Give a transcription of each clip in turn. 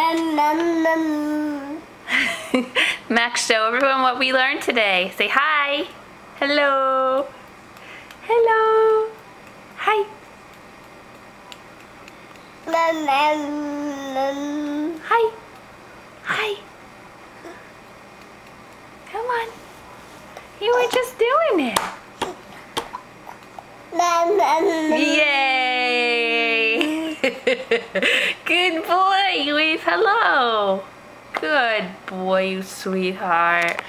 Max, show everyone what we learned today. Say hi. Hello. Hello. Hi. Hi. Hi. Come on. You were just doing it. Yay! Good boy. Wave hello. Good boy, you sweetheart.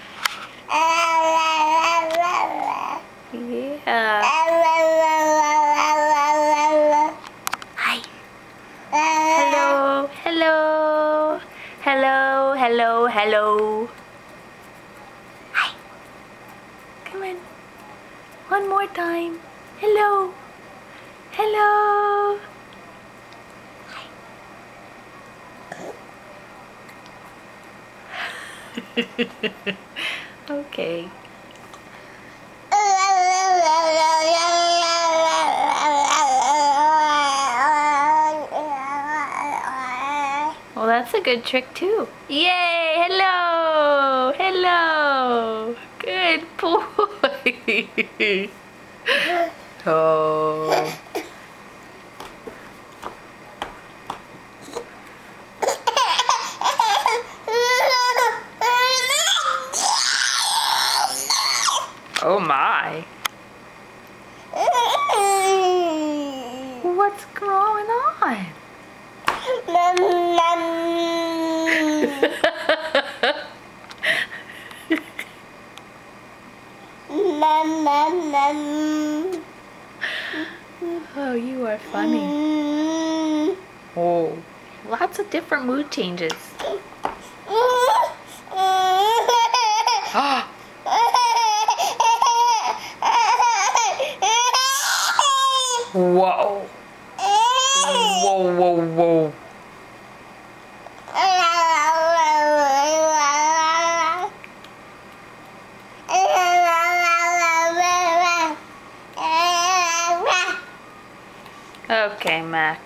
Yeah. Hi. Hello. Hello. Hello. Hello. Hello. Hi. Come on. One more time. Hello. Hello. Hi. Okay. Well, that's a good trick too. Yay! Hello! Hello! Good boy! Oh. Oh my. What's going on? Oh, you are funny. Oh, lots of different mood changes. Whoa. Whoa, whoa, whoa. Okay, Max.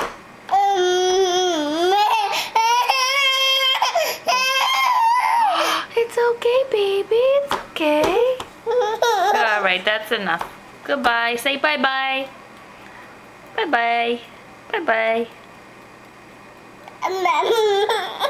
It's okay, baby. It's okay. Alright, that's enough. Goodbye. Say bye-bye. Bye-bye. Bye-bye.